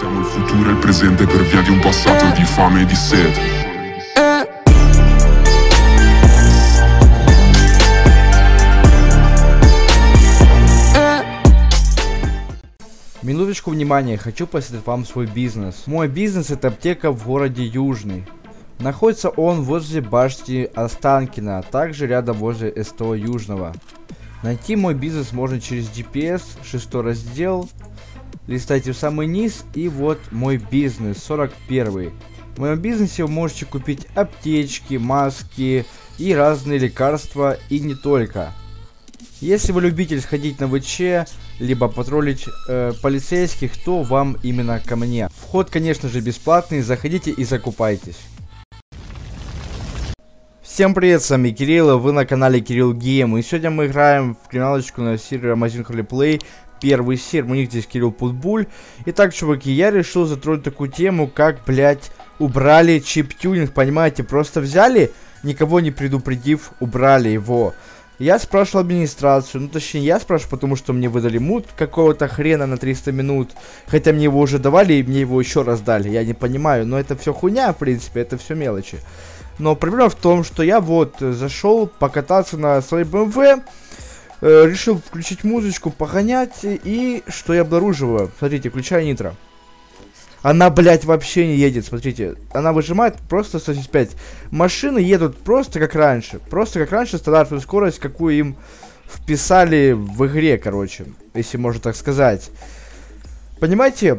Siamo il futuro e il presente per via di un passato di fame e di sete. Минуточку внимания, хочу посоветовать вам свой бизнес. Мой бизнес — это аптека в городе Южный. Находится он возле башни Останкино, а также рядом возле СТО Южного. Найти мой бизнес можно через GPS, 6 раздел. Листайте в самый низ, и вот мой бизнес, 41. В моем бизнесе вы можете купить аптечки, маски и разные лекарства, и не только. Если вы любитель сходить на ВЧ, либо патрулить полицейских, то вам именно ко мне. Вход, конечно же, бесплатный, заходите и закупайтесь. Всем привет, с вами Кирилл, вы на канале Кирилл Гейм, и сегодня мы играем в криминалочку на сервере Amazing Roleplay, первый сервер, у них здесь Кирилл Путбуль. Итак, чуваки, я решил затронуть такую тему, как, блять, убрали чип-тюнинг, понимаете, просто взяли, никого не предупредив, убрали его. Я спрашивал администрацию, ну точнее я спрашиваю, потому что мне выдали мут какого-то хрена на 300 минут, хотя мне его уже давали и мне его еще раз дали, я не понимаю, но это все хуйня, в принципе, это все мелочи. Но проблема в том, что я вот зашел покататься на своей BMW, решил включить музычку, погонять, и что я обнаруживаю? Смотрите, включаю нитро. Она, блядь, вообще не едет, смотрите. Она выжимает просто 175. Машины едут просто как раньше. Просто как раньше, стандартную скорость, какую им вписали в игре, короче. Если можно так сказать. Понимаете?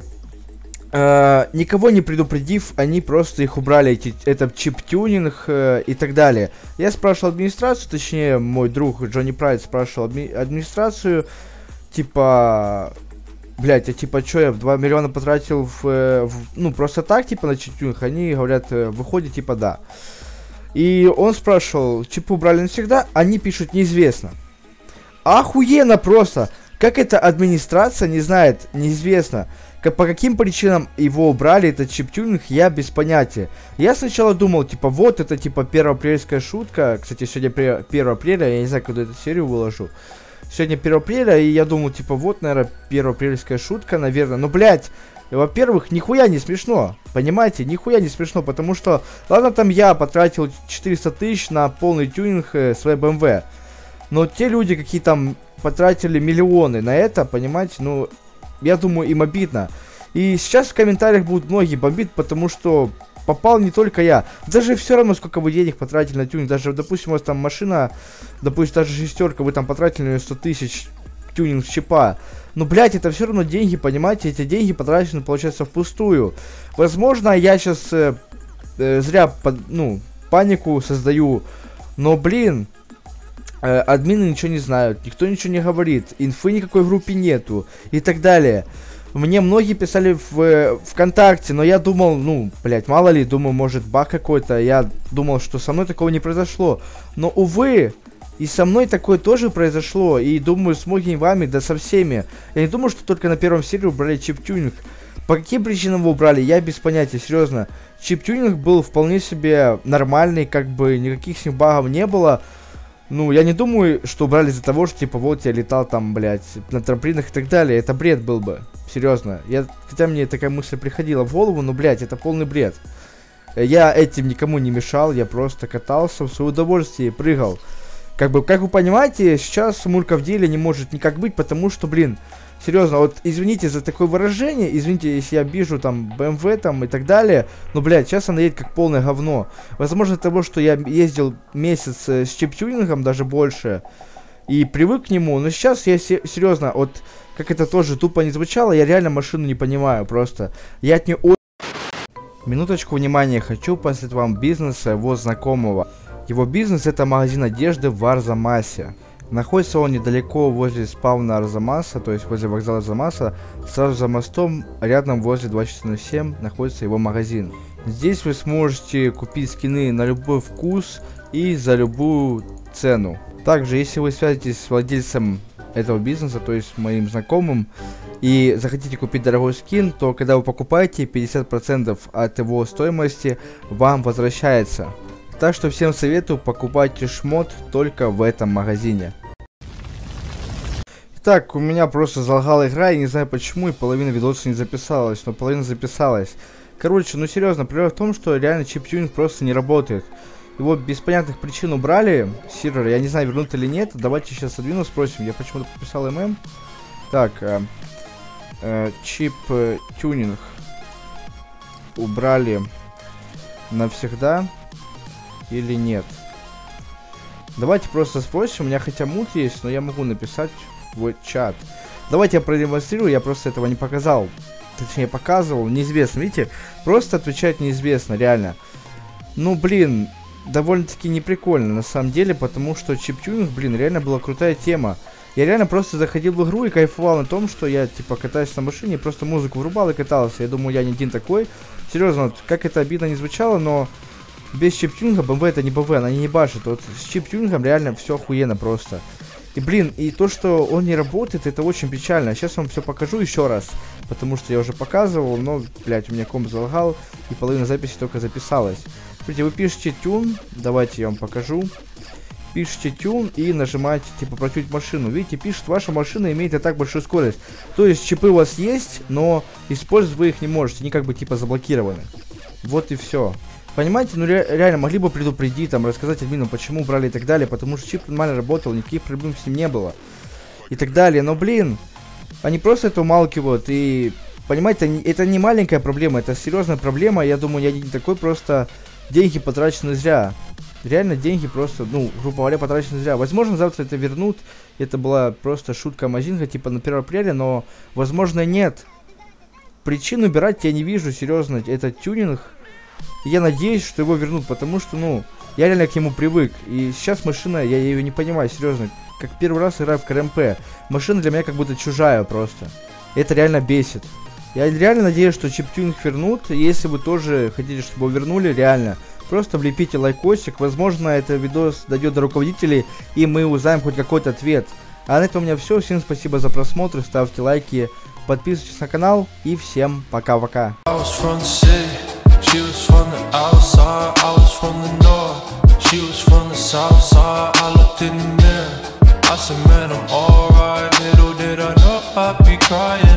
Никого не предупредив, они просто их убрали, этот чип-тюнинг и так далее. Я спрашивал администрацию, точнее, мой друг Джонни Прайд спрашивал администрацию, типа, блять, а типа, чё я 2 миллиона потратил ну, просто так, типа, на чип-тюнинг? Они говорят, выходит, типа, да. И он спрашивал, чипы убрали навсегда? Они пишут, неизвестно. Охуенно просто! Как эта администрация не знает, неизвестно. По каким причинам его убрали, этот чип-тюнинг, я без понятия. Я сначала думал, типа, вот это, типа, первоапрельская шутка. Кстати, сегодня 1 апреля, я не знаю, когда эту серию выложу. Сегодня 1 апреля, и я думал, типа, вот, наверное, первоапрельская шутка, наверное. Но, блядь, во-первых, нихуя не смешно. Понимаете, нихуя не смешно, потому что, ладно, там я потратил 400 тысяч на полный тюнинг своей BMW. Но те люди, какие там потратили миллионы на это, понимаете, ну... Я думаю, им обидно. И сейчас в комментариях будут многие бомбить, потому что попал не только я. Даже все равно, сколько вы денег потратили на тюнинг. Даже, допустим, у вас там машина, допустим, даже шестерка, вы там потратили на 100 тысяч тюнинг чипа. Но, блядь, это все равно деньги, понимаете? Эти деньги потрачены, получается, впустую. Возможно, я сейчас зря, панику создаю. Но, блин... админы ничего не знают, никто ничего не говорит, инфы никакой в группе нету и так далее. Мне многие писали в ВКонтакте, но я думал, ну, блять, мало ли, думаю, может баг какой-то. Я думал, что со мной такого не произошло. Но, увы, и со мной такое тоже произошло. И думаю, с многими вами, да со всеми. Я не думаю, что только на первом сервере убрали чип-тюнинг. По каким причинам его убрали, я без понятия, серьезно. Чип-тюнинг был вполне себе нормальный, как бы никаких с ним багов не было. Ну, я не думаю, что убрали из-за того, что, типа, вот я летал там, блядь, на трамплинах и так далее. Это бред был бы. Серьезно. Хотя мне такая мысль приходила в голову, но, блядь, это полный бред. Я этим никому не мешал, я просто катался в свое удовольствие и прыгал. Как вы понимаете, сейчас Мурка в деле не может никак быть, потому что, блин, серьезно, вот извините за такое выражение, извините, если я обижу там BMW там и так далее, но, блядь, сейчас она едет как полное говно. Возможно, от того, что я ездил месяц с чип-тюнингом, даже больше, и привык к нему, но сейчас я серьезно, вот, как это тоже тупо не звучало, я реально машину не понимаю, просто. Я от нее... Минуточку внимания, хочу посоветовать вам бизнес его знакомого. Его бизнес — это магазин одежды в Арзамасе. Находится он недалеко возле спавна Арзамаса, то есть возле вокзала Арзамаса, сразу за мостом, рядом возле 2407 находится его магазин. Здесь вы сможете купить скины на любой вкус и за любую цену. Также, если вы связитесь с владельцем этого бизнеса, то есть моим знакомым, и захотите купить дорогой скин, то когда вы покупаете, 50% от его стоимости вам возвращается. Так что всем советую, покупайте шмот только в этом магазине. Так, у меня просто залагала игра, я не знаю почему, и половина видоса не записалась, но половина записалась. Короче, ну серьезно, проблема в том, что реально чип-тюнинг просто не работает. Его без понятных причин убрали, сервер, я не знаю, вернут или нет. Давайте сейчас отодвину, спросим, я почему-то подписал ММ. Так, чип-тюнинг убрали навсегда или нет? Давайте просто спросим, у меня хотя мут есть, но я могу написать в чат. Давайте я продемонстрирую, я просто этого не показал. Точнее, показывал, неизвестно, видите? Просто отвечать неизвестно, реально. Ну, блин, довольно-таки неприкольно, на самом деле, потому что чип-тюнинг, блин, реально была крутая тема. Я реально просто заходил в игру и кайфовал на том, что я, типа, катаюсь на машине, просто музыку врубал и катался. Я думаю, я не один такой. Серьезно, вот, как это обидно не звучало, но без чип-тюнинга БМВ это не БМВ, она не башит. Вот с чип-тюнингом реально все охуенно просто. И, блин, и то, что он не работает, это очень печально. Сейчас вам все покажу еще раз, потому что я уже показывал, но, блядь, у меня комп залагал, и половина записи только записалась. Смотрите, вы пишете тюн, давайте я вам покажу. Пишите тюн и нажимаете, типа, протюнить машину. Видите, пишет, ваша машина имеет и так большую скорость. То есть, чипы у вас есть, но использовать вы их не можете, они как бы, типа, заблокированы. Вот и все. Понимаете, ну реально могли бы предупредить, там, рассказать админам, почему брали и так далее, потому что чип нормально работал, никаких проблем с ним не было. И так далее, но, блин, они просто это умалкивают, и, понимаете, это не маленькая проблема, это серьезная проблема, я думаю, я не такой, просто деньги потрачены зря. Реально деньги просто, ну, грубо говоря, потрачены зря. Возможно, завтра это вернут, это была просто шутка Амазинга, типа, на 1 апреля, но, возможно, нет. Причин убирать я не вижу, серьезно, это тюнинг. Я надеюсь, что его вернут, потому что, ну, я реально к нему привык. И сейчас машина, я ее не понимаю, серьезно. Как первый раз играю в КРМП. Машина для меня как будто чужая просто. Это реально бесит. Я реально надеюсь, что чип-тюнинг вернут. Если вы тоже хотите, чтобы его вернули, реально, просто влепите лайкосик. Возможно, этот видос дойдет до руководителей, и мы узнаем хоть какой-то ответ. А на этом у меня все. Всем спасибо за просмотр, ставьте лайки, подписывайтесь на канал, и всем пока-пока. She was from the outside, I was from the north. She was from the south side, I looked in the mirror. I said, man, I'm alright. Little did I know I'd be crying.